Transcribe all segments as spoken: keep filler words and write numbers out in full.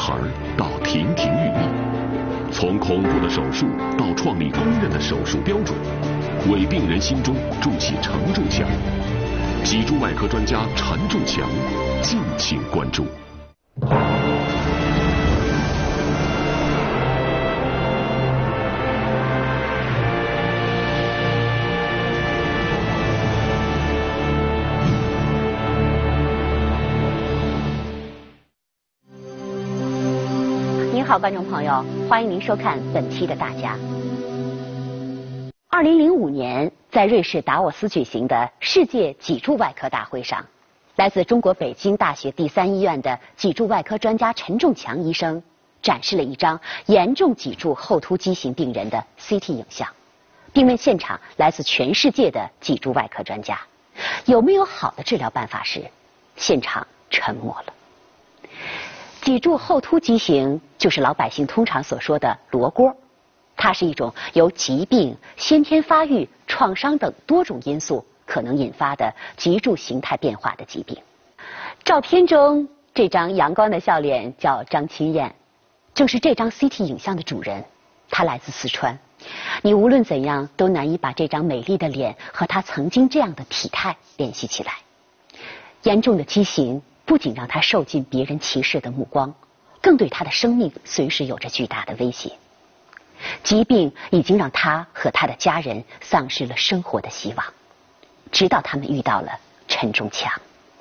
孩到亭亭玉立，从恐怖的手术到创立公认的手术标准，为病人心中筑起承重墙。脊柱外科专家陈仲强，敬请关注。 您好，观众朋友，欢迎您收看本期的《大家》。二零零五年，在瑞士达沃斯举行的世界脊柱外科大会上，来自中国北京大学第三医院的脊柱外科专家陈仲强医生展示了一张严重脊柱后凸畸形病人的 C T 影像，并问现场来自全世界的脊柱外科专家有没有好的治疗办法时，现场沉默了。脊柱后凸畸形就是老百姓通常所说的罗锅，它是一种由疾病、先天发育、创伤等多种因素可能引发的脊柱形态变化的疾病。照片中这张阳光的笑脸叫张清燕，正是这张 C T 影像的主人。她来自四川，你无论怎样都难以把这张美丽的脸和她曾经这样的体态联系起来。严重的畸形不仅让她受尽别人歧视的目光，更对她的生命随时有着巨大的威胁。疾病已经让她和她的家人丧失了生活的希望，直到他们遇到了陈仲强。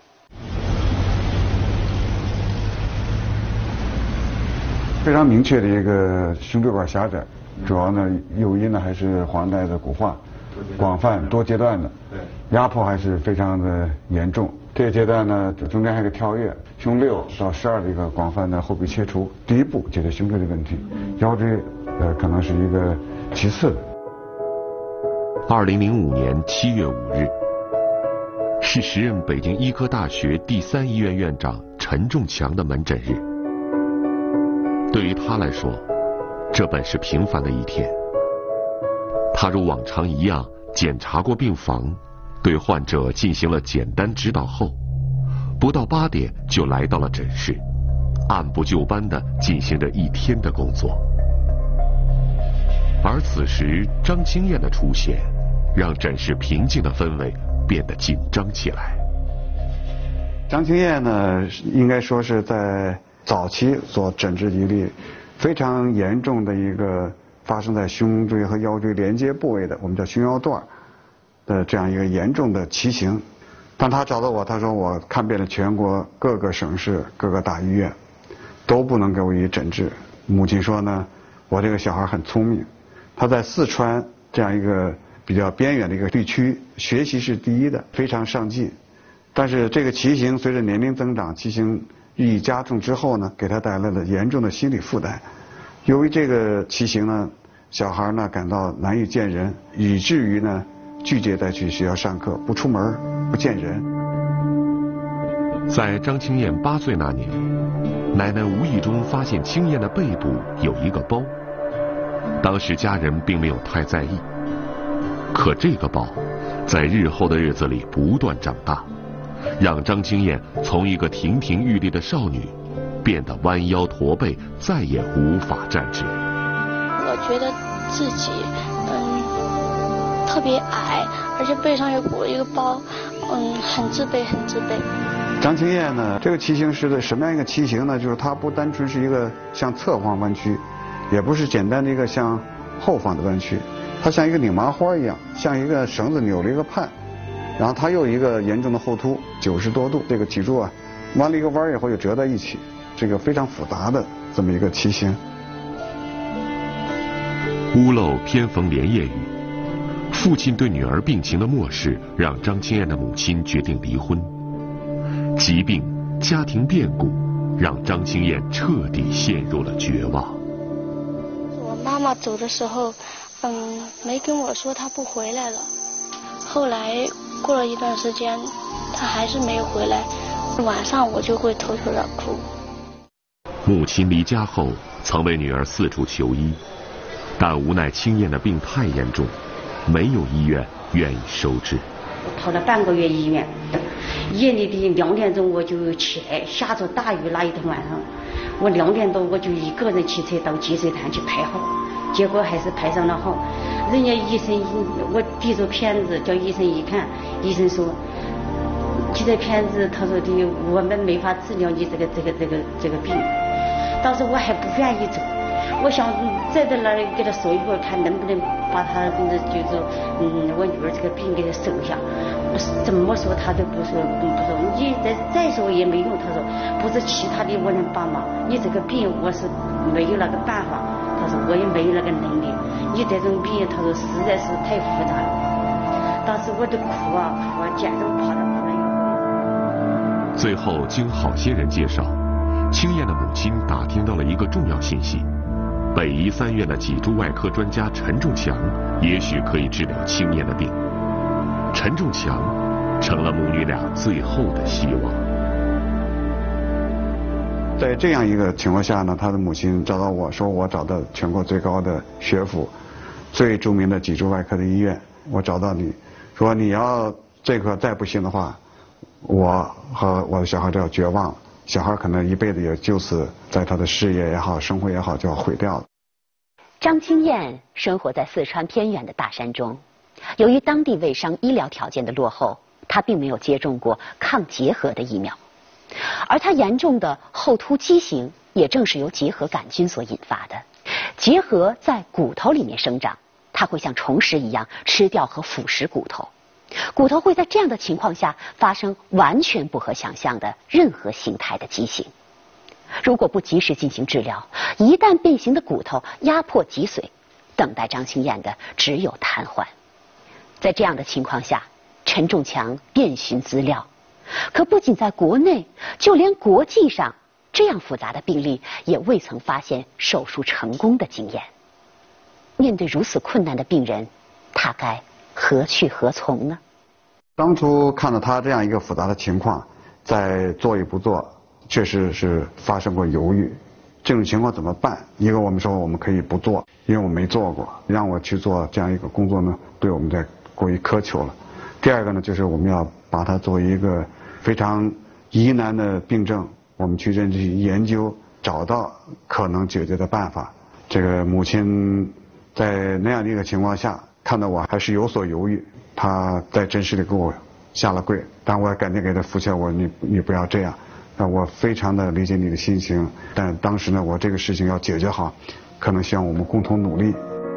非常明确的一个胸椎管狭窄，主要呢诱因呢还是黄带的骨化，广泛多阶段的，压迫还是非常的严重。这个阶段呢中间还有个跳跃，胸六到十二的一个广泛的后壁切除，第一步解决胸椎的问题，腰椎呃可能是一个其次的。 二零零五年七月五日，是时任北京医科大学第三医院院长陈仲强的门诊日。对于他来说，这本是平凡的一天。他如往常一样检查过病房，对患者进行了简单指导后，不到八点就来到了诊室，按部就班地进行着一天的工作。而此时张清燕的出现，让诊室平静的氛围变得紧张起来。 张清燕呢，应该说是在早期所诊治一例非常严重的一个发生在胸椎和腰椎连接部位的，我们叫胸腰段的这样一个严重的畸形。当他找到我，他说我看遍了全国各个省市各个大医院，都不能给我以诊治。母亲说呢，我这个小孩很聪明，他在四川这样一个比较边远的一个地区，学习是第一的，非常上进。但是这个畸形随着年龄增长，畸形日益加重之后呢，给他带来了严重的心理负担。由于这个畸形呢，小孩呢感到难以见人，以至于呢拒绝再去学校上课，不出门，不见人。 在张清燕八岁那年，奶奶无意中发现清燕的背部有一个包，当时家人并没有太在意。可这个包，在日后的日子里不断长大，让张清燕从一个亭亭玉立的少女，变得弯腰驼背，再也无法站直。 我觉得自己嗯特别矮，而且背上有裹一个包，嗯很自卑，很自卑。 张清燕呢，这个畸形是的什么样一个畸形呢？就是它不单纯是一个向侧方弯曲，也不是简单的一个向后方的弯曲，它像一个拧麻花一样，像一个绳子扭了一个盼，然后它又一个严重的后凸，九十多度，这个脊柱啊弯了一个弯以后又折在一起，这个非常复杂的这么一个畸形。 屋漏偏逢连夜雨，父亲对女儿病情的漠视，让张清燕的母亲决定离婚。疾病、家庭变故，让张清燕彻底陷入了绝望。 我妈妈走的时候，嗯，没跟我说她不回来了。后来过了一段时间，她还是没有回来。晚上我就会偷偷的哭。 母亲离家后，曾为女儿四处求医，但无奈清燕的病太严重，没有医院愿意收治。 投了半个月医院， 夜里的两点钟我就起来，下着大雨那一天晚上，我两点多我就一个人骑车到积水潭去排号，结果还是排上了号。人家医生，我递着片子叫医生一看，医生说这个片子他说的我们没法治疗你这个这个这个这个病。当时我还不愿意走，我想再在那儿给他说一会儿，看能不能把他就是嗯我女儿这个病给他收下。我怎么说他都不说不说，你再再说也没用。他说不是其他的我能帮忙，你这个病我是没有那个办法。他说我也没有那个能力，你这种病他说实在是太复杂了。当时我都哭啊哭啊，简直跑到哭了以后。 最后经好些人介绍，青燕的母亲打听到了一个重要信息：北医三院的脊柱外科专家陈仲强也许可以治疗青燕的病。陈仲强成了母女俩最后的希望。 在这样一个情况下呢，他的母亲找到我说，我找到全国最高的学府、最著名的脊柱外科的医院，我找到你，说你要这个再不行的话，我和我的小孩就要绝望了，小孩可能一辈子也就此在他的事业也好，生活也好就要毁掉了。 张青燕生活在四川偏远的大山中，由于当地卫生医疗条件的落后，她并没有接种过抗结核的疫苗。而他严重的后突畸形也正是由结核杆菌所引发的。结核在骨头里面生长，它会像虫食一样吃掉和腐蚀骨头，骨头会在这样的情况下发生完全不可想象的任何形态的畸形。如果不及时进行治疗，一旦变形的骨头压迫脊髓，等待张青燕的只有瘫痪。在这样的情况下，陈仲强遍寻资料，可不仅在国内，就连国际上，这样复杂的病例也未曾发现手术成功的经验。面对如此困难的病人，他该何去何从呢？ 当初看到他这样一个复杂的情况，在做与不做，确实是发生过犹豫。这种情况怎么办？一个我们说我们可以不做，因为我没做过，让我去做这样一个工作呢，对我们在过于苛求了。第二个呢，就是我们要把它作为一个非常疑难的病症，我们去认真去研究，找到可能解决的办法。这个母亲在那样的一个情况下，看到我还是有所犹豫，她在诊室里给我下了跪，但我也赶紧给她扶起来，我说你你不要这样，那我非常的理解你的心情，但当时呢，我这个事情要解决好，可能需要我们共同努力。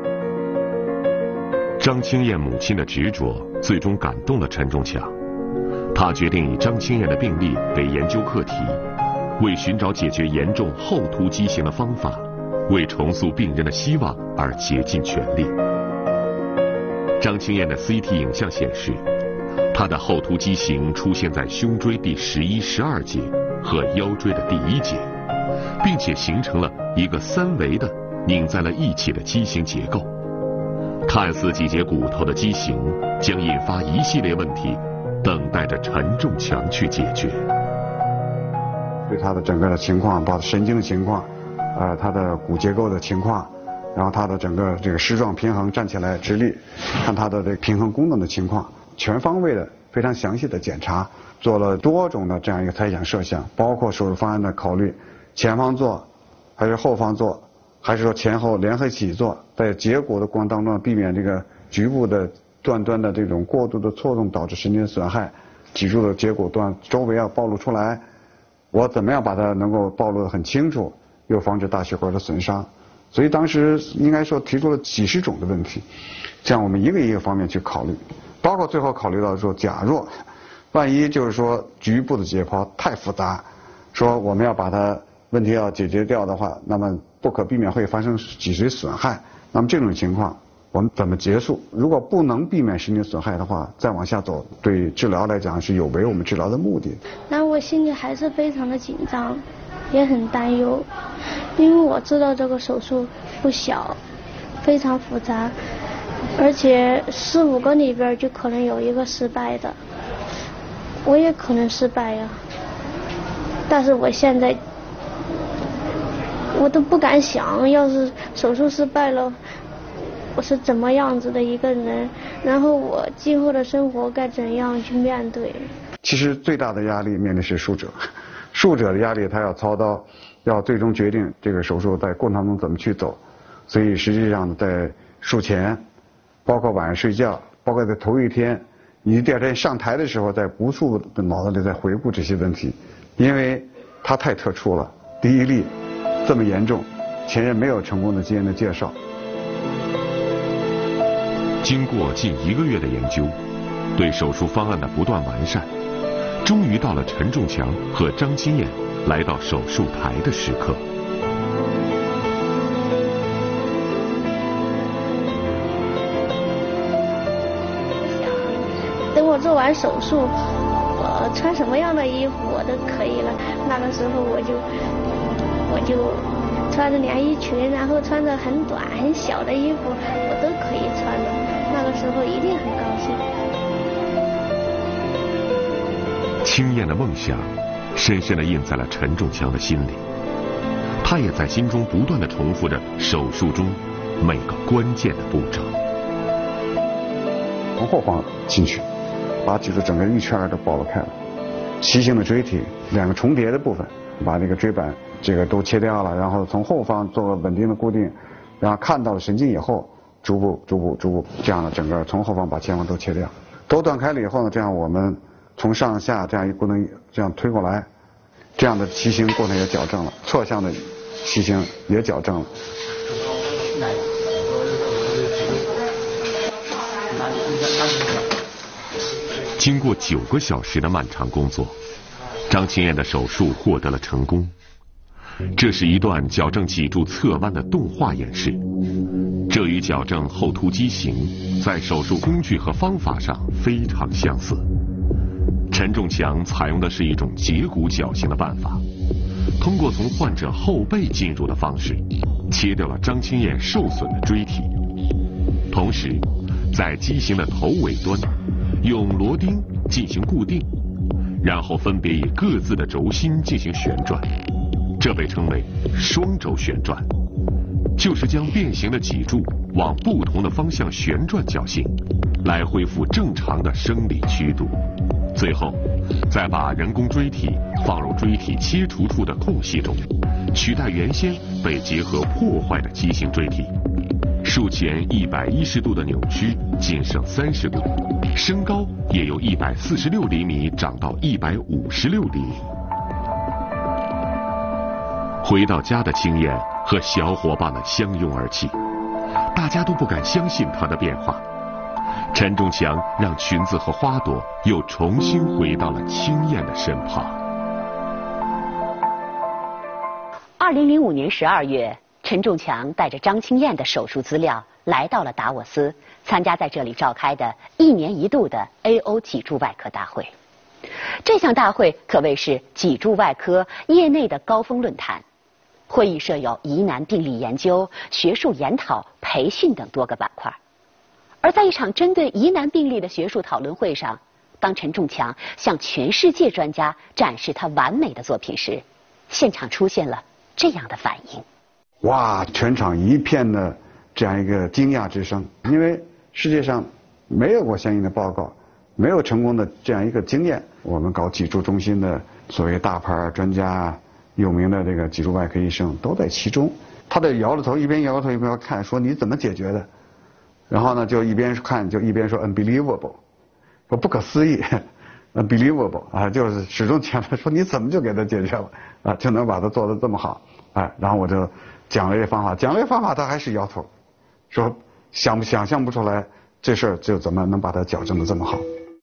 张青燕母亲的执着最终感动了陈仲强，他决定以张青燕的病例为研究课题，为寻找解决严重后突畸形的方法，为重塑病人的希望而竭尽全力。张青燕的 C T 影像显示，她的后突畸形出现在胸椎第十一、十二节和腰椎的第一节，并且形成了一个三维的拧在了一起的畸形结构。看似几节骨头的畸形，将引发一系列问题，等待着陈仲强去解决。 对他的整个的情况，包括神经的情况，呃，他的骨结构的情况，然后他的整个这个矢状平衡，站起来直立，看他的这个平衡功能的情况，全方位的非常详细的检查，做了多种的这样一个猜想设想，包括手术方案的考虑，前方做还是后方做，还是说前后联合一起做，在结果的过程当中避免这个局部的断端的这种过度的错动导致神经损害，脊柱的结果端周围要暴露出来，我怎么样把它能够暴露得很清楚，又防止大血管的损伤。所以当时应该说提出了几十种的问题，这样我们一个一个方面去考虑，包括最后考虑到说，假若万一就是说局部的解剖太复杂，说我们要把它问题要解决掉的话，那么不可避免会发生脊髓损害，那么这种情况我们怎么结束？如果不能避免神经损害的话，再往下走，对治疗来讲是有违我们治疗的目的。 那我心里还是非常的紧张，也很担忧，因为我知道这个手术不小，非常复杂，而且四五个里边就可能有一个失败的，我也可能失败呀。但是我现在我都不敢想，要是手术失败了，我是怎么样子的一个人，然后我今后的生活该怎样去面对。 其实最大的压力面临是术者，术者的压力他要操刀，要最终决定这个手术在过程当中怎么去走，所以实际上在术前，包括晚上睡觉，包括在头一天，你第二天上台的时候，在无数的脑子里在回顾这些问题，因为它太特殊了。第一例这么严重，前人没有成功的经验的介绍。 经过近一个月的研究，对手术方案的不断完善，终于到了陈仲强和张金燕来到手术台的时刻。 等我做完手术，我穿什么样的衣服我都可以了。那个时候我就我就穿着连衣裙，然后穿着很短很小的衣服，我都可以穿的。那个时候一定很高兴。 青燕的梦想深深地印在了陈仲强的心里，他也在心中不断地重复着手术中每个关键的步骤。 从后方进去，把脊柱整个一圈都暴露开了，畸形的椎体两个重叠的部分，把那个椎板这个都切掉了，然后从后方做个稳定的固定，然后看到了神经以后，逐步逐步逐步这样的整个从后方把前方都切掉，都断开了以后呢，这样我们从上下这样一功能这样推过来，这样的畸形过程也矫正了，侧向的畸形也矫正了。 经过九个小时的漫长工作，张青燕的手术获得了成功。这是一段矫正脊柱侧弯的动画演示，这与矫正后凸畸形在手术工具和方法上非常相似。陈仲强采用的是一种截骨矫形的办法，通过从患者后背进入的方式，切掉了张青燕受损的椎体，同时在畸形的头尾端用螺钉进行固定，然后分别以各自的轴心进行旋转，这被称为双轴旋转，就是将变形的脊柱往不同的方向旋转矫形，来恢复正常的生理曲度。最后再把人工椎体放入椎体切除处的空隙中，取代原先被结合破坏的畸形椎体。术前一百一十度的扭曲仅剩三十度，升高也由一百四十六厘米长到一百五十六厘米。回到家的青燕和小伙伴们相拥而泣，大家都不敢相信她的变化。陈仲强让裙子和花朵又重新回到了青燕的身旁。 二零零五年十二月，陈仲强带着张青燕的手术资料来到了达沃斯，参加在这里召开的一年一度的 A O 脊柱外科大会。这项大会可谓是脊柱外科业内的高峰论坛。会议设有疑难病例研究、学术研讨、培训等多个板块。而在一场针对疑难病例的学术讨论会上，当陈仲强向全世界专家展示他完美的作品时，现场出现了这样的反应。 哇，全场一片的这样一个惊讶之声，因为世界上没有过相应的报告，没有成功的这样一个经验。我们搞脊柱中心的所谓大牌专家、有名的这个脊柱外科医生都在其中。他在摇着头，一边摇着头一边看，说你怎么解决的？然后呢，就一边看就一边说 unbelievable， 说不可思议 ，unbelievable 啊，就是始终强调说你怎么就给他解决了啊，就能把它做得这么好，哎，然后我就讲了这方法，讲了这方法他还是摇头，说想不想象不出来这事儿就怎么能把它矫正得这么好。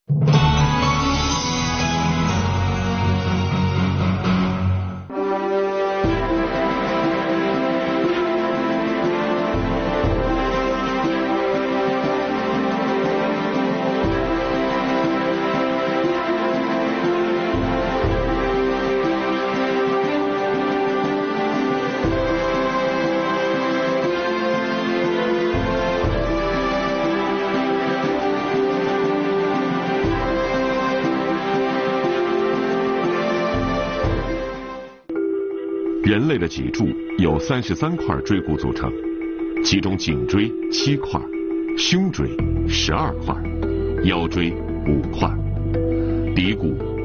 人类的脊柱由三十三块椎骨组成，其中颈椎七块，胸椎十二块，腰椎五块，骶骨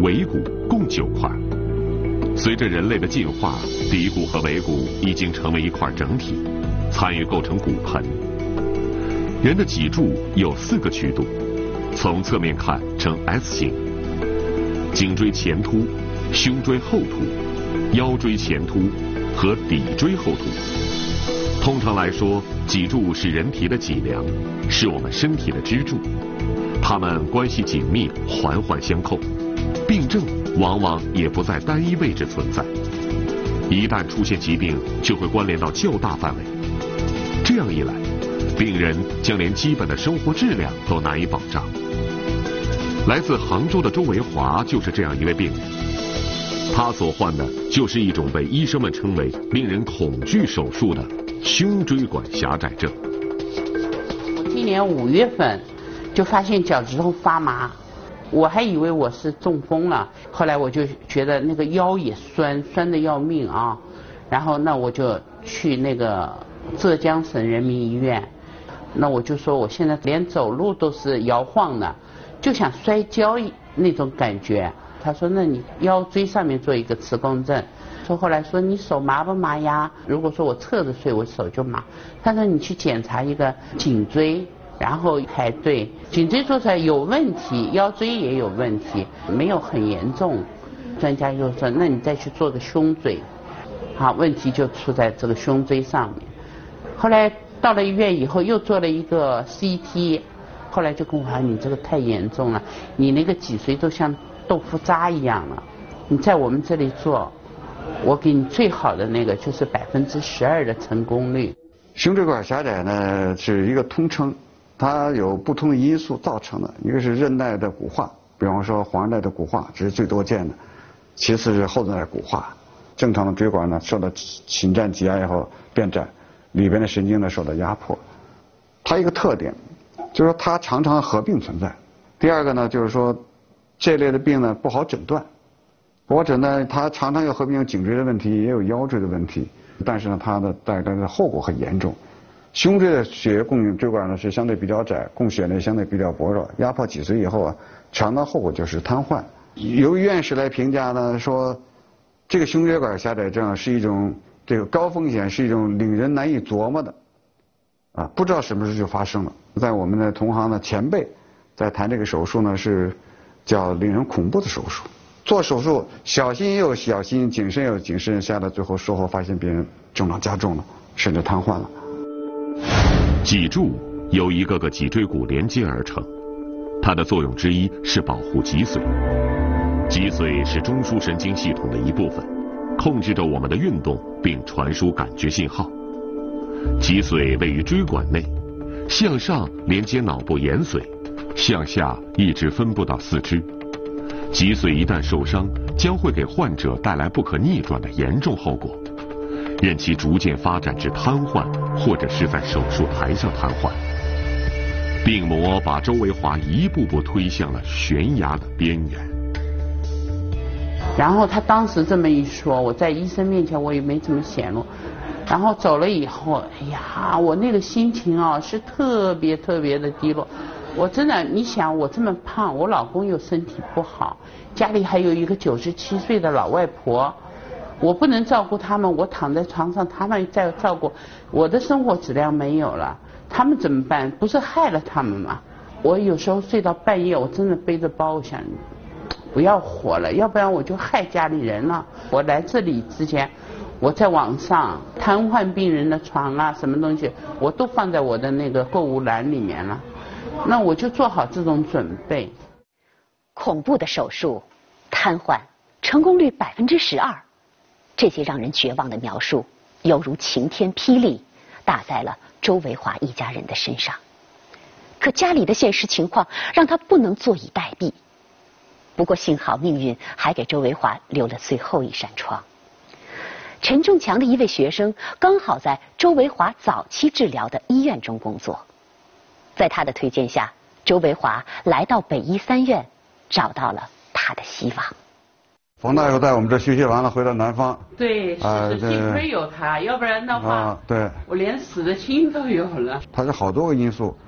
尾骨共九块。随着人类的进化，骶骨和尾骨已经成为一块整体，参与构成骨盆。人的脊柱有四个曲度，从侧面看呈 S 型，颈椎前凸、胸椎后凸、腰椎前凸和骶椎后凸。通常来说，脊柱是人体的脊梁，是我们身体的支柱，它们关系紧密，环环相扣，病症往往也不在单一位置存在。一旦出现疾病，就会关联到较大范围。这样一来，病人将连基本的生活质量都难以保障。来自杭州的周维华就是这样一位病人，他所患的就是一种被医生们称为令人恐惧手术的胸椎管狭窄症。 我今年五月份就发现脚趾头发麻，我还以为我是中风了，后来我就觉得那个腰也酸，酸得要命啊。然后那我就去那个浙江省人民医院，那我就说我现在连走路都是摇晃的，就像摔跤那种感觉。他说那你腰椎上面做一个磁共振，说后来说你手麻不麻呀？如果说我侧着睡，我手就麻。他说你去检查一个颈椎，然后排队，颈椎做出来有问题，腰椎也有问题，没有很严重。专家就说那你再去做个胸椎，好，问题就出在这个胸椎上面。后来到了医院以后又做了一个 C T， 后来就跟我说你这个太严重了，你那个脊髓都像豆腐渣一样了，你在我们这里做，我给你最好的那个就是百分之十二的成功率。 胸椎管狭窄呢是一个通称，它有不同的因素造成的，一个是韧带的骨化，比方说黄韧带的骨化，这是最多见的；其次是后韧带骨化。正常的椎管呢受到侵占挤压以后变窄，里边的神经呢受到压迫。它一个特点就是说它常常合并存在。第二个呢就是说这类的病呢不好诊断，不好诊断，它常常有合并有颈椎的问题，也有腰椎的问题，但是呢它的带来的后果很严重。胸椎的血液供应椎管呢是相对比较窄，供血呢相对比较薄弱，压迫脊髓以后啊，常的后果就是瘫痪。由院士来评价呢说，这个胸椎管狭窄症是一种这个高风险，是一种令人难以琢磨的，啊，不知道什么时候就发生了。在我们的同行的前辈在谈这个手术呢，是叫令人恐怖的手术。做手术小心也有小心，谨慎也有谨慎，下来最后术后发现病人症状加重了，甚至瘫痪了。 脊柱由一个个脊椎骨连接而成，它的作用之一是保护脊髓。脊髓是中枢神经系统的一部分，控制着我们的运动并传输感觉信号。脊髓位于椎管内，向上连接脑部延髓，向下一直分布到四肢。脊髓一旦受伤，将会给患者带来不可逆转的严重后果，任其逐渐发展至瘫痪，或者是在手术台上瘫痪。病魔把周维华一步步推向了悬崖的边缘。 然后他当时这么一说，我在医生面前我也没怎么显露。然后走了以后，哎呀，我那个心情啊是特别特别的低落。我真的，你想我这么胖，我老公又身体不好，家里还有一个九十七岁的老外婆，我不能照顾他们，我躺在床上，他们在照顾，我的生活质量没有了，他们怎么办？不是害了他们吗？我有时候睡到半夜，我真的背着包，我想不要活了，要不然我就害家里人了。我来这里之前，我在网上瘫痪病人的床啊，什么东西我都放在我的那个购物篮里面了，那我就做好这种准备。 恐怖的手术，瘫痪，成功率百分之十二，这些让人绝望的描述，犹如晴天霹雳，打在了周维华一家人的身上。可家里的现实情况让他不能坐以待毙。不过幸好命运还给周维华留了最后一扇窗。陈仲强的一位学生刚好在周维华早期治疗的医院中工作，在他的推荐下，周维华来到北医三院，找到了他的希望。 冯大夫在我们这学习完了，回到南方。 对，是的，幸亏有他，要不然的话， 啊，对， 我连死的心都有了。 他是好多个因素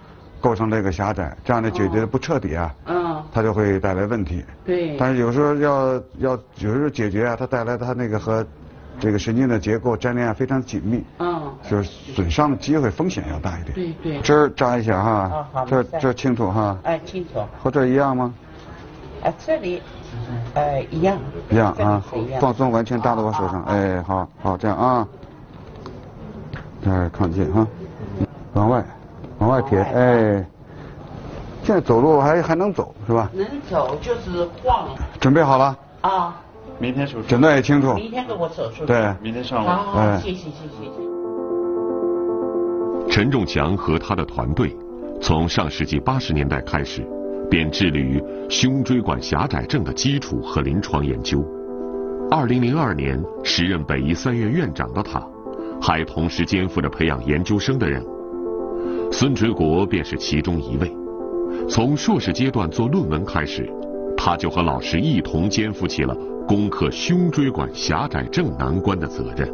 构成这个狭窄，这样的解决的不彻底啊， 嗯， 它就会带来问题。 对。 但是有时候要要有时候解决啊，它带来它那个和这个神经的结构粘连非常紧密， 嗯， 就是损伤的机会风险要大一点。 对对。 这儿扎一下哈， 啊好， 这这清楚哈。 哎，清楚。 和这一样吗？ 哎，这里，呃，一样。 一样啊， 一样放松，完全搭到我手上，哎，好好这样啊。这儿看近哈，往外，往外撇，哎。现在走路还还能走是吧？ 能走，就是晃。 准备好了？ 啊。 明天手术。 诊断也清楚。 明天给我手术。 对， 明天上午。 好， 哎， 谢谢谢谢。 陈仲强和他的团队从上世纪八十年代开始，便致力于胸椎管狭窄症的基础和临床研究。二零零二年，时任北医三院院长的他，还同时肩负着培养研究生的任务。孙垂国便是其中一位。从硕士阶段做论文开始，他就和老师一同肩负起了攻克胸椎管狭窄症难关的责任。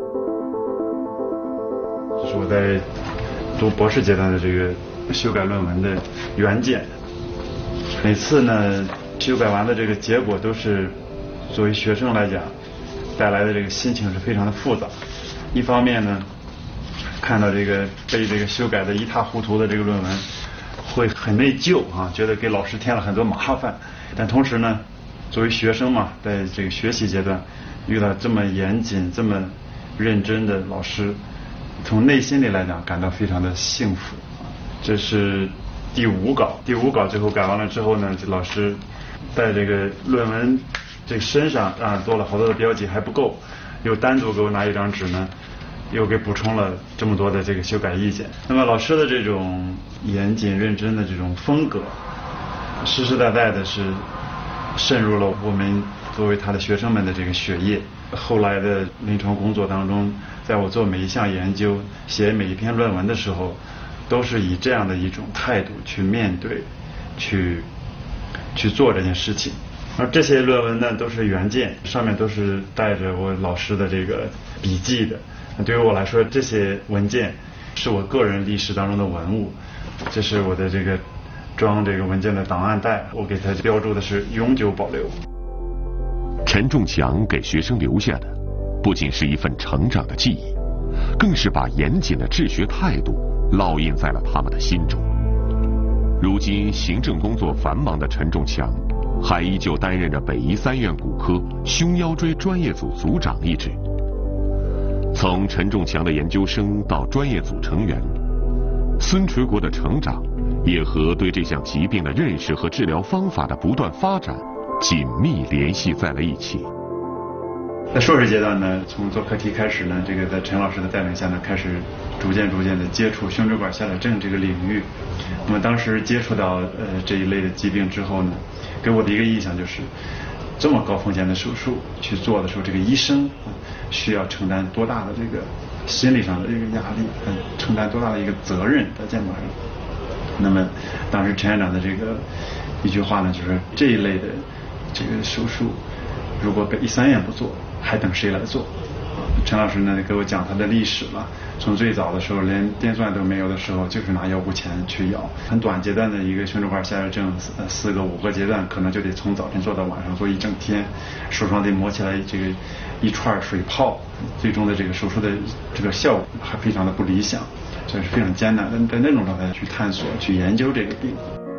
这是我在读博士阶段的这个修改论文的原件。每次呢，修改完的这个结果都是作为学生来讲带来的这个心情是非常的复杂。一方面呢，看到这个被这个修改的一塌糊涂的这个论文，会很内疚啊，觉得给老师添了很多麻烦。但同时呢，作为学生嘛，在这个学习阶段遇到这么严谨、这么认真的老师，从内心里来讲感到非常的幸福。这是第五稿，第五稿最后改完了之后呢，这老师在这个论文这个身上啊做了好多的标记，还不够，又单独给我拿一张纸呢，又给补充了这么多的这个修改意见。那么老师的这种严谨认真的这种风格，实实在在的是渗入了我们作为他的学生们的这个血液。后来的临床工作当中，在我做每一项研究、写每一篇论文的时候，都是以这样的一种态度去面对、去去做这件事情。而这些论文呢，都是原件，上面都是带着我老师的这个笔记的。对于我来说，这些文件是我个人历史当中的文物，这是我的这个装这个文件的档案袋，我给它标注的是永久保留。 陈仲强给学生留下的，不仅是一份成长的记忆，更是把严谨的治学态度烙印在了他们的心中。如今行政工作繁忙的陈仲强，还依旧担任着北医三院骨科胸腰椎专业组组长一职。从陈仲强的研究生到专业组成员，孙垂国的成长也和对这项疾病的认识和治疗方法的不断发展紧密联系在了一起。 在硕士阶段呢，从做课题开始呢，这个在陈老师的带领下呢，开始逐渐逐渐的接触胸椎管狭窄症这个领域。那么当时接触到呃这一类的疾病之后呢，给我的一个印象就是，这么高风险的手术去做的时候，这个医生需要承担多大的这个心理上的这个压力，嗯，承担多大的一个责任在肩膀上。那么当时陈院长的这个一句话呢，就是这一类的这个手术，如果北医三院不做，还等谁来做？陈老师呢给我讲他的历史了，从最早的时候连电钻都没有的时候，就是拿腰部钳去咬。很短阶段的一个胸椎管狭窄症，呃四个五个阶段，可能就得从早晨做到晚上，做一整天，手上得抹起来这个一串水泡，最终的这个手术的这个效果还非常的不理想，这是非常艰难的，在那种状态去探索、去研究这个病。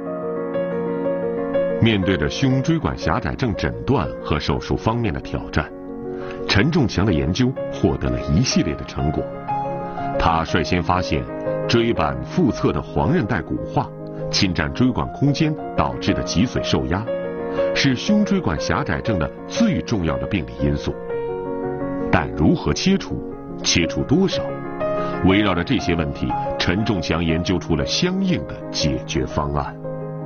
面对着胸椎管狭窄症诊断和手术方面的挑战，陈仲强的研究获得了一系列的成果。他率先发现椎板腹侧的黄韧带骨化侵占椎管空间导致的脊髓受压，是胸椎管狭窄症的最重要的病理因素。但如何切除，切除多少，围绕着这些问题，陈仲强研究出了相应的解决方案。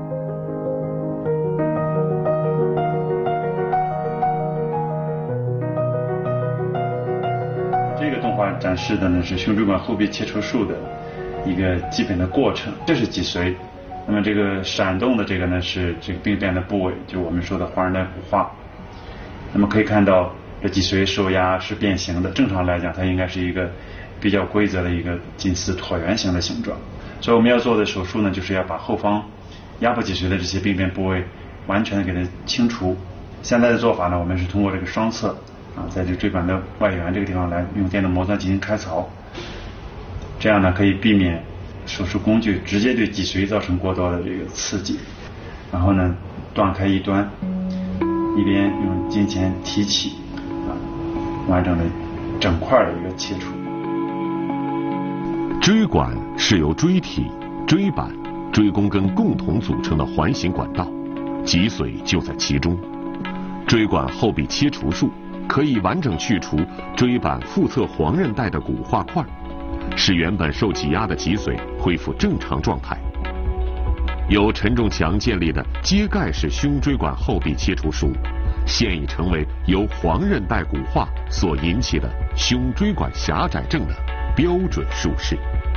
这个动画展示的呢是胸椎管后壁切除术的一个基本的过程，这是脊髓。那么这个闪动的这个呢是这个病变的部位，就我们说的黄韧带骨化。那么可以看到这脊髓受压是变形的，正常来讲它应该是一个比较规则的一个近似椭圆形的形状。 所以我们要做的手术呢，就是要把后方压迫脊髓的这些病变部位完全的给它清除。现在的做法呢，我们是通过这个双侧啊，在这个椎管的外缘这个地方来用电动膜钻进行开槽，这样呢可以避免手术工具直接对脊髓造成过多的这个刺激，然后呢断开一端，一边用金钳提起啊，完整的整块的一个切除。 椎管是由椎体、椎板、椎弓根共同组成的环形管道，脊髓就在其中。椎管后壁切除术可以完整去除椎板腹侧黄韧带的骨化块，使原本受挤压的脊髓恢复正常状态。由陈仲强建立的揭盖式胸椎管后壁切除术，现已成为由黄韧带骨化所引起的胸椎管狭窄症的标准术式。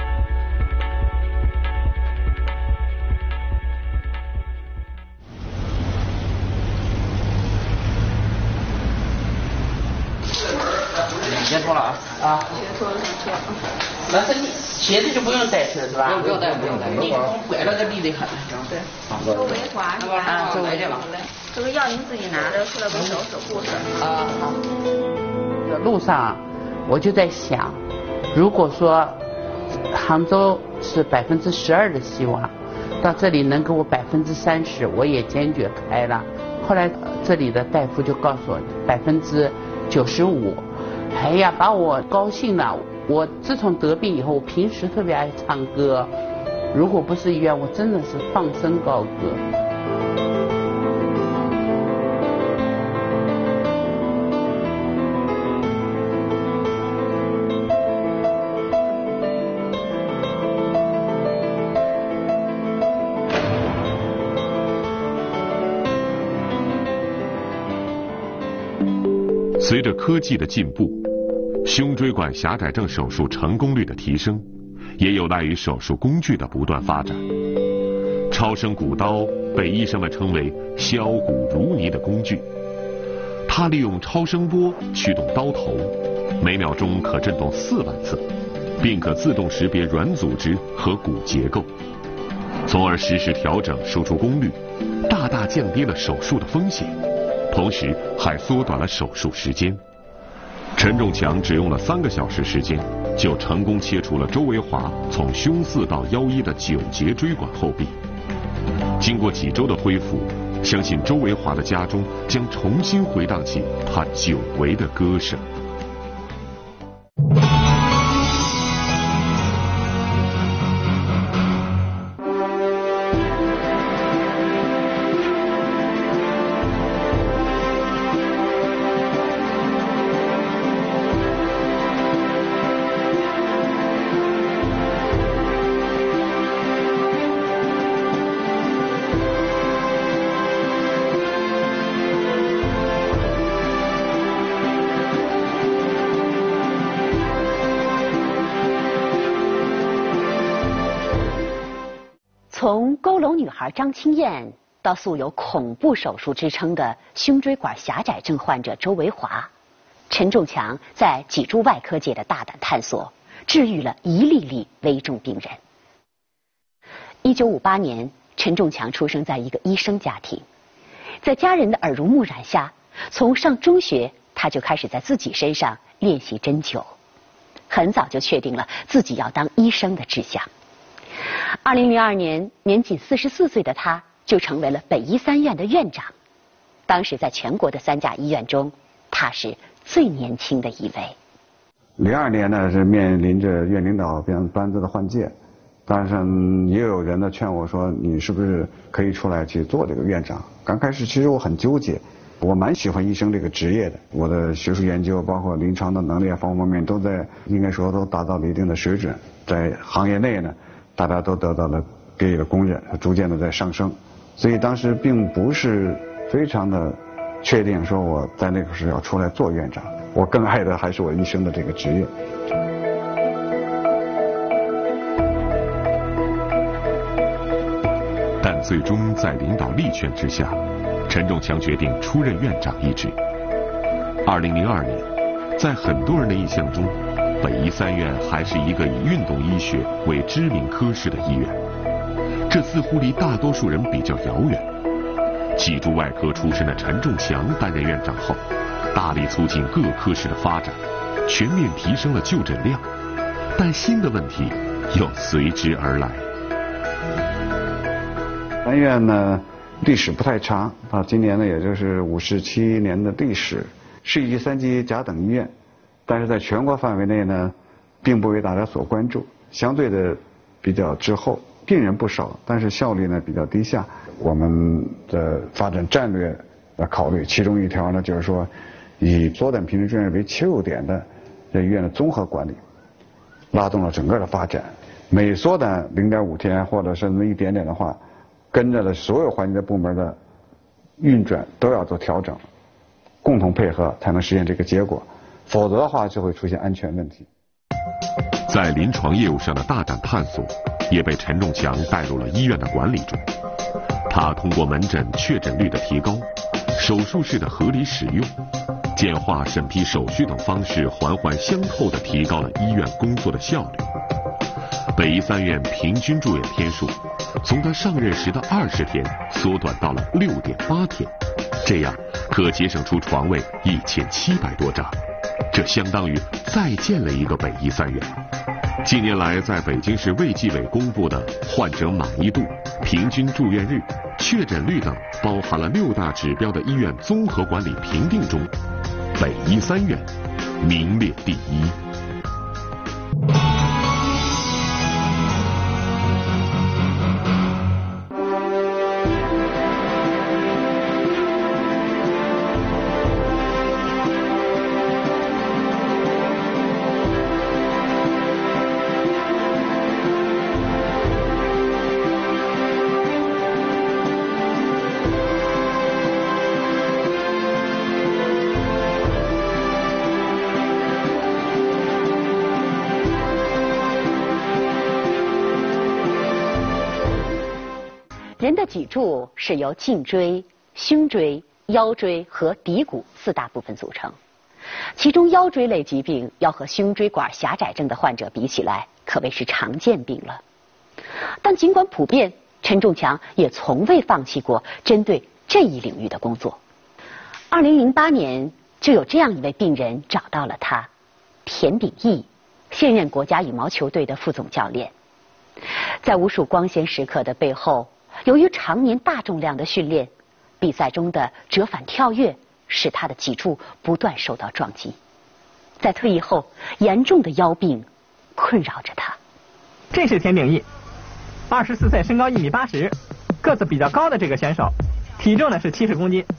先脱了啊啊！先脱了，脱了。那是你鞋子就不用带去了是吧？不用带，不用带。你拐了个地的很。 对。周围滑是吧？ 啊，周围的嘛。 这个药您自己拿着，出来跟手手护士。 啊好。这路上我就在想，如果说杭州是百分之十二的希望，到这里能给我百分之三十，我也坚决开了。后来这里的大夫就告诉我百分之九十五。哎呀，把我高兴了！我自从得病以后，我平时特别爱唱歌，如果不是医院，我真的是放声高歌。 随着科技的进步，胸椎管狭窄症手术成功率的提升，也有赖于手术工具的不断发展。超声骨刀被医生们称为削骨如泥的工具，它利用超声波驱动刀头，每秒钟可震动四万次，并可自动识别软组织和骨结构，从而实时调整输出功率，大大降低了手术的风险，同时还缩短了手术时间。陈仲强只用了三个小时时间，就成功切除了周维华从胸四到腰一的九节椎管后壁。经过几周的恢复，相信周维华的家中将重新回荡起他久违的歌声。 从佝偻女孩张清燕到素有恐怖手术之称的胸椎管狭窄症患者周维华，陈仲强在脊柱外科界的大胆探索，治愈了一例例危重病人。一九五八年，陈仲强出生在一个医生家庭，在家人的耳濡目染下，从上中学他就开始在自己身上练习针灸，很早就确定了自己要当医生的志向。二零零二年，年仅四十四岁的他就成为了北医三院的院长。当时在全国的三甲医院中，他是最年轻的一位。 零二年呢是面临着院领导班班子的换届，当然也有人呢劝我说，你是不是可以出来去做这个院长？刚开始其实我很纠结，我蛮喜欢医生这个职业的，我的学术研究包括临床的能力啊方方面面都在应该说都达到了一定的水准，在行业内呢大家都得到了给予了公认，逐渐的在上升，所以当时并不是非常的确定说我在那个时候要出来做院长，我更爱的还是我医生的这个职业。 但最终在领导力劝之下，陈仲强决定出任院长一职。二零零二年，在很多人的印象中， 北医三院还是一个以运动医学为知名科室的医院，这似乎离大多数人比较遥远。脊柱外科出身的陈仲强担任院长后，大力促进各科室的发展，全面提升了就诊量，但新的问题又随之而来。 三院呢历史不太长啊，今年呢也就是五十七年的历史，是一级三级甲等医院，但是在全国范围内呢，并不为大家所关注，相对的比较滞后，病人不少，但是效率呢比较低下。我们的发展战略的考虑，其中一条呢就是说，以缩短平均住院为切入点的这医院的综合管理，拉动了整个的发展。每缩短零点五天或者甚至一点点的话，跟着的所有环节的部门的运转都要做调整，共同配合才能实现这个结果，否则的话就会出现安全问题。 在临床业务上的大胆探索，也被陈仲强带入了医院的管理中。他通过门诊确诊率的提高、手术室的合理使用、简化审批手续等方式，环环相扣地提高了医院工作的效率。北医三院平均住院天数从他上任时的二十天缩短到了六点八天，这样可节省出床位一千七百多张，这相当于再建了一个北医三院。近年来，在北京市卫计委公布的患者满意度、平均住院日、确诊率等包含了六大指标的医院综合管理评定中，北医三院名列第一。 人的脊柱是由颈椎、胸椎、腰椎和骶骨四大部分组成，其中腰椎类疾病要和胸椎管狭窄症的患者比起来，可谓是常见病了。但尽管普遍，陈仲强也从未放弃过针对这一领域的工作。二零零八年，就有这样一位病人找到了他，田秉义，现任国家羽毛球队的副总教练。在无数光鲜时刻的背后，由于常年大重量的训练，比赛中的折返跳跃使他的脊柱不断受到撞击。在退役后，严重的腰病困扰着他。 这是田秉义，二十四岁，身高一米八十，个子比较高的这个选手，体重呢是七十公斤。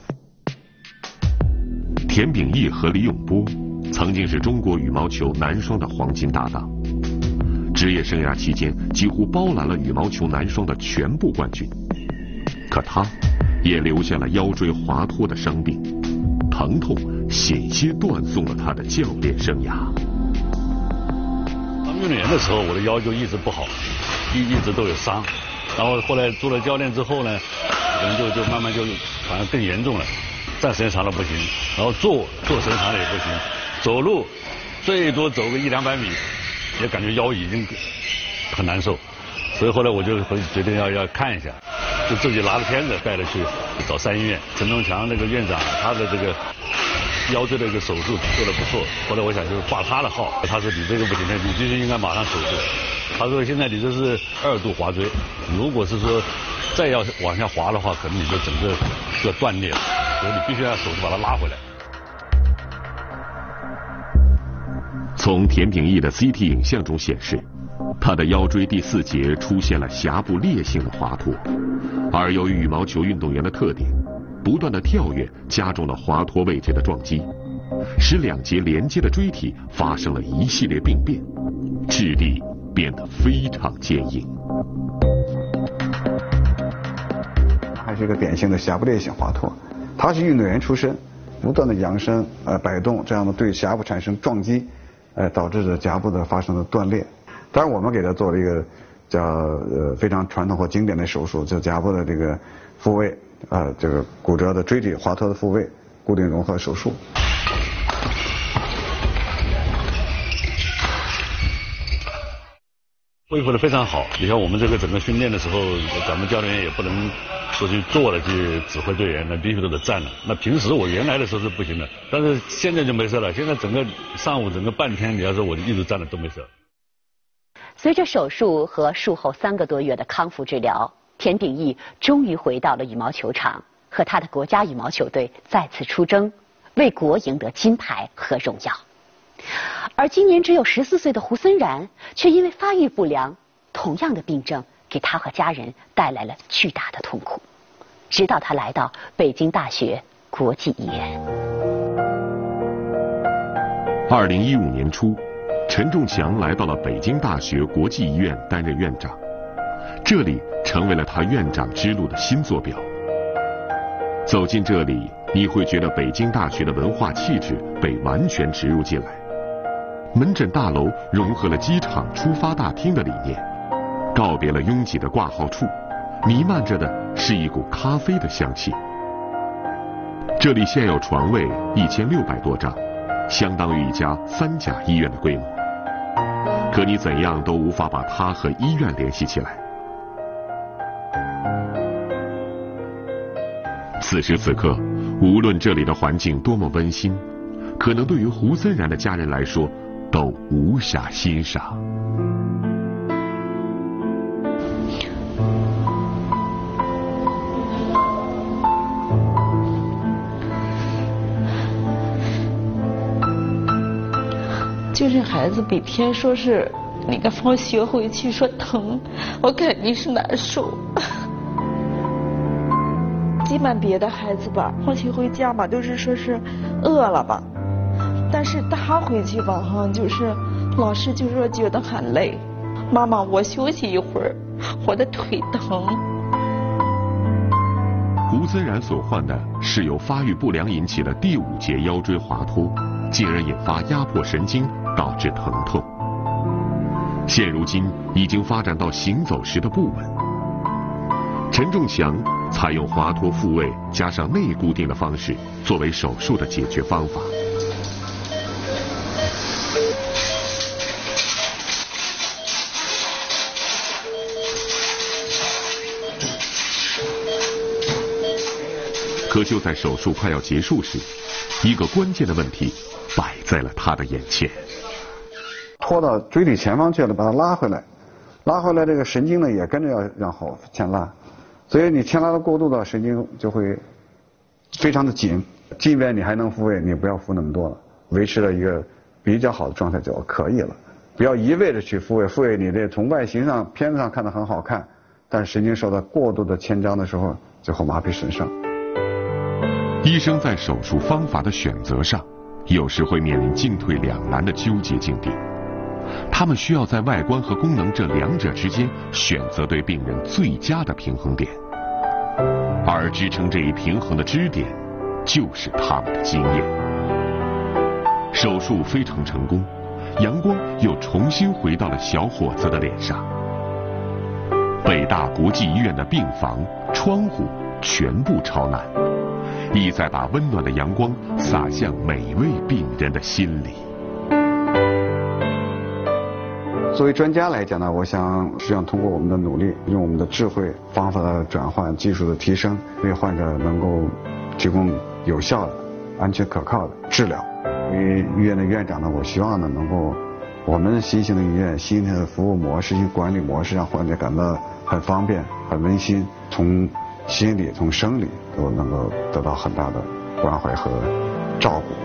田秉义和李永波曾经是中国羽毛球男双的黄金搭档，职业生涯期间几乎包揽了羽毛球男双的全部冠军。可他也留下了腰椎滑脱的伤病，疼痛险些断送了他的教练生涯。 当运动员的时候，我的腰就一直不好，一一直都有伤。然后后来做了教练之后呢，可能就就慢慢就反而更严重了，站时间长了不行，然后坐坐时间长了也不行，走路最多走个一两百米，也感觉腰已经很难受，所以后来我就决定要要看一下，就自己拿着片子带着去找三医院。陈仲强那个院长，他的这个腰椎的一个手术做得不错，后来我想就是挂他的号，他说你这个不行，你必须应该马上手术。他说现在你这是二度滑椎，如果是说再要往下滑的话，可能你就整个就要断裂了，所以你必须要手术把它拉回来。 从田秉义的 C T 影像中显示，他的腰椎第四节出现了狭部裂性的滑脱，而由于羽毛球运动员的特点，不断的跳跃加重了滑脱位置的撞击，使两节连接的椎体发生了一系列病变，质地变得非常坚硬。 还是一个典型的狭部裂性滑脱，他是运动员出身，不断的扬伸、呃摆动，这样的对峡部产生撞击，呃导致的颊部的发生了断裂。当然，我们给他做了一个叫呃非常传统或经典的手术，叫颊部的这个复位，啊、呃、这个骨折的椎体滑脱的复位固定融合手术。 恢复的非常好。你像我们这个整个训练的时候，咱们教练员也不能说去坐了去指挥队员，那必须都得站了。那平时我原来的时候是不行的，但是现在就没事了。现在整个上午整个半天，你要说我一直站着都没事。 随着手术和术后三个多月的康复治疗，田秉义终于回到了羽毛球场，和他的国家羽毛球队再次出征，为国赢得金牌和荣耀。而今年只有十四岁的胡森然，却因为发育不良，同样的病症给他和家人带来了巨大的痛苦。直到他来到北京大学国际医院。 二零一五年初，陈仲强来到了北京大学国际医院担任院长，这里成为了他院长之路的新坐标。走进这里，你会觉得北京大学的文化气质被完全植入进来。门诊大楼融合了机场出发大厅的理念，告别了拥挤的挂号处，弥漫着的是一股咖啡的香气。这里现有床位一千六百多张，相当于一家三甲医院的规模。可你怎样都无法把它和医院联系起来。此时此刻，无论这里的环境多么温馨，可能对于胡森然的家人来说都无暇欣赏。 就是孩子每天说是那个放学回去说疼，我肯定是难受。基本别的孩子吧，放学回家吧，都是说是饿了吧，但是他回去吧哈，就是老师就说觉得很累，妈妈我休息一会儿，我的腿疼。 胡森然所患的是由发育不良引起的第五节腰椎滑脱，进而引发压迫神经，导致疼痛。现如今已经发展到行走时的不稳。陈仲强采用滑脱复位加上内固定的方式作为手术的解决方法。可就在手术快要结束时，一个关键的问题摆在了他的眼前。 拖到椎体前方去了，把它拉回来，拉回来这个神经呢也跟着要往后牵拉，所以你牵拉的过度的神经就会非常的紧，即便你还能复位，你不要复那么多了，维持了一个比较好的状态就可以了，不要一味的去复位，复位你这从外形上片子上看得很好看，但神经受到过度的牵张的时候，最后麻痹损伤。 医生在手术方法的选择上，有时会面临进退两难的纠结境地。他们需要在外观和功能这两者之间选择对病人最佳的平衡点，而支撑这一平衡的支点，就是他们的经验。手术非常成功，阳光又重新回到了小伙子的脸上。北大国际医院的病房、窗户全部朝南，意在把温暖的阳光洒向每位病人的心里。 作为专家来讲呢，我想实际上通过我们的努力，用我们的智慧、方法的转换、技术的提升，为患者能够提供有效的、安全可靠的治疗。因为医院的院长呢，我希望呢能够，我们新型的医院、新型的服务模式、新管理模式，让患者感到很方便、很温馨，从心理、从生理都能够得到很大的关怀和照顾。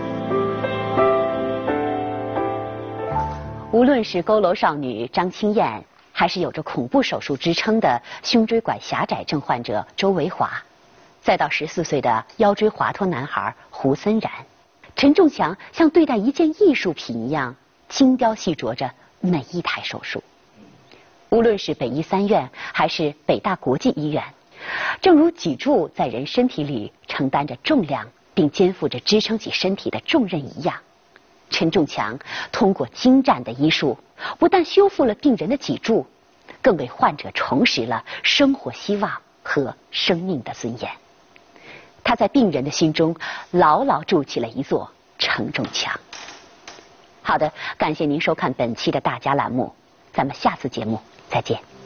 无论是佝偻少女张清燕，还是有着恐怖手术之称的胸椎管狭窄症患者周维华，再到十四岁的腰椎滑脱男孩胡森然，陈仲强像对待一件艺术品一样精雕细琢着每一台手术。无论是北医三院还是北大国际医院，正如脊柱在人身体里承担着重量并肩负着支撑起身体的重任一样，陈仲强通过精湛的医术，不但修复了病人的脊柱，更为患者重拾了生活希望和生命的尊严。他在病人的心中牢牢筑起了一座承重墙。好的，感谢您收看本期的大家栏目，咱们下次节目再见。